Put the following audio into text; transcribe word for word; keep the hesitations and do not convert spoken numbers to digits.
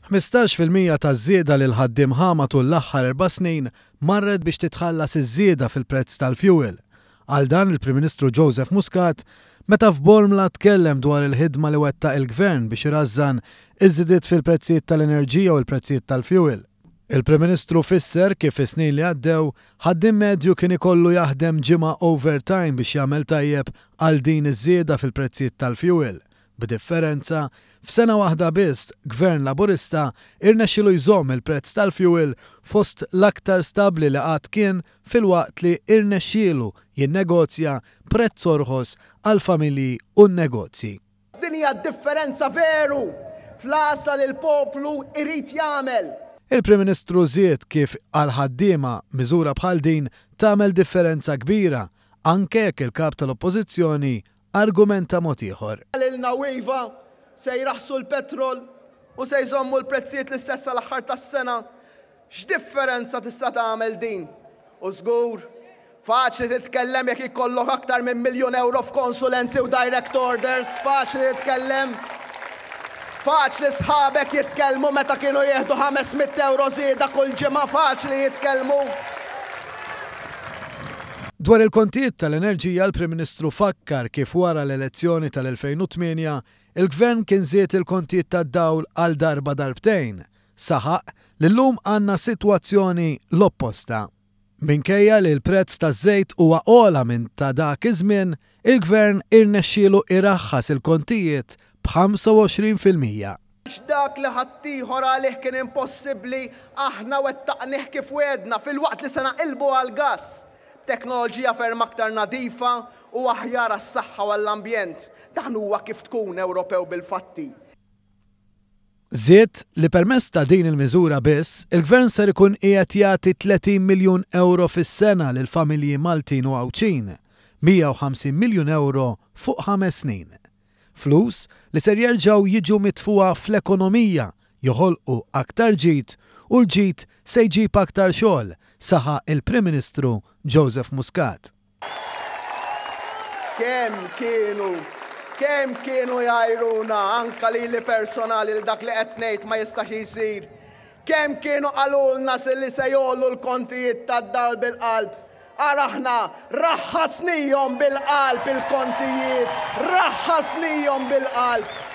ħmistax fil-mija taż-żieda li l-ħaddiem ħama tul l-aħħar erba' snin marret biex titħallas iż-żieda fil-prezz tal-fuel. Għal dan il-Prim Ministru Joseph Muscat meta f'Bormla tkellem dwar il-ħidma li wettaq il-Gvern biex irażżan iż-żidiet fil-prezzijiet tal-enerġija u l-prezzijiet tal-fuel. Il-Prim Ministru fisser kif is-snin li għaddew ħaddiem medju kien ikollu jaħdem ġimgħa overtime biex jagħmel tajjeb għal din iż-żieda fil-prezzijiet tal-fuel. B'differenza, f'sena waħda biss, Gvern Laburista irnexxielu jżomm il-prezz tal-fuel fost l-aktar stabbli li qatt kien filwaqt li irnexxielu jinnegozja prezz orħos għal familji u n-negozji. Din hija differenza veru fl-għażla li l-poplu irid jagħmel. Il-Prim Ministru żied kif għal ħaddiema miżura bħal din tagħmel differenza kbira anke jekk il-kap tal-Oppożizzjoni argumenta mod ieħor. Lilna wiva se jraħsu l-petrol u se jżommu l-prezzijiet l-istess l-aħħar tas-sena. X'differenza tista' tagħmel din? U żgur faċli titkellem jekk ikollok aktar minn miljun euro f'konsulenzi u direct orders, faċli titkellem. Faċli sħabek jitkellmu meta kienu jieħdu ħames mit euro żieda kull ġimgħa, faċli jitkellmu. Dwar il-kontijiet tal-enerġija l-Prim Ministru fakkar kif wara l-elezzjoni tal-elfejn u tminja il-Gvern kien żied il-kontijiet tad-dawl għal darba darbtejn. Saħaq li llum għandna sitwazzjoni l-opposta. Minkejja li l-prezz taż-żejt huwa ogħla minn ta' dak iż-żmien, il-Gvern irnexxielu iraħħas il-kontijiet b'ħamsa u għoxrin fil-mija. X'dak li ħaddieħor għalih kien impossibbli aħna wettaqnih kif wedna fil-waqt li se naqilbu għall-gass. Teknoloġija ferm aktar nadifa u aħjar għas-saħħa u għall-ambjent. Dan huwa kif tkun Ewropew bil-fatti. Żied li permezz ta' din il-miżura biss, il-Gvern ser ikun qiegħed jagħti tletin miljun euro fis-sena lil familji Maltin u Għawċin, mija u ħamsin miljun euro fuq ħames snin. Flus li ser jerġgħu jiġu mitfuha fl-ekonomija, joħolqu aktar ġid u l-ġid se jġib aktar xogħol, saħa il-Prim Ministru Joseph Muscat. Kemm kienu, kemm kienu jgħajruna anka lili personali li dak li qed ngħid ma jistax jsir. Kemm kienu qalulna li se jollu l-kontijiet tad-dawl bil-qalb. Araħna raħħasnihom bil-qalb il-kontijiet, raħħasnihom bil-qalb.